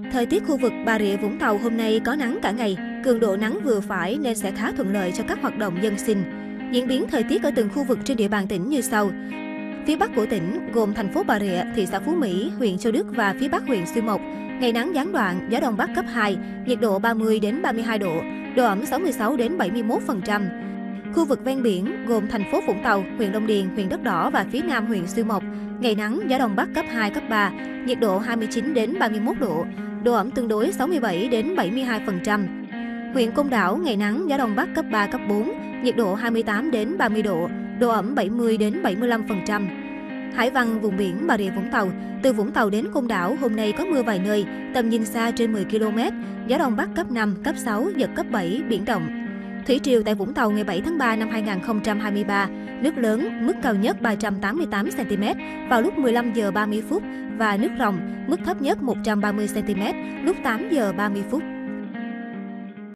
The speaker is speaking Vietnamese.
Thời tiết khu vực Bà Rịa Vũng Tàu hôm nay có nắng cả ngày, cường độ nắng vừa phải nên sẽ khá thuận lợi cho các hoạt động dân sinh. Diễn biến thời tiết ở từng khu vực trên địa bàn tỉnh như sau. Phía Bắc của tỉnh gồm thành phố Bà Rịa, thị xã Phú Mỹ, huyện Châu Đức và phía Bắc huyện Xuyên Mộc. Ngày nắng gián đoạn, gió đông bắc cấp 2, nhiệt độ 30 đến 32 độ, độ ẩm 66 đến 71%. Khu vực ven biển gồm thành phố Vũng Tàu, huyện Long Điền, huyện Đất Đỏ và phía Nam huyện Xuyên Mộc. Ngày nắng, gió đông bắc cấp 2, cấp 3, nhiệt độ 29 đến 31 độ, độ ẩm tương đối 67 đến 72%. Huyện Côn Đảo, ngày nắng, gió đông bắc cấp 3, cấp 4, nhiệt độ 28 đến 30 độ, độ ẩm 70 đến 75%. Hải Văn, vùng biển Bà Rịa Vũng Tàu. Từ Vũng Tàu đến Côn Đảo, hôm nay có mưa vài nơi, tầm nhìn xa trên 10 km, gió đông bắc cấp 5, cấp 6, giật cấp 7, biển động. Thủy triều tại Vũng Tàu ngày 7 tháng 3 năm 2023, nước lớn, mức cao nhất 388 cm vào lúc 15 giờ 30 phút và nước ròng, mức thấp nhất 130 cm lúc 8 giờ 30 phút.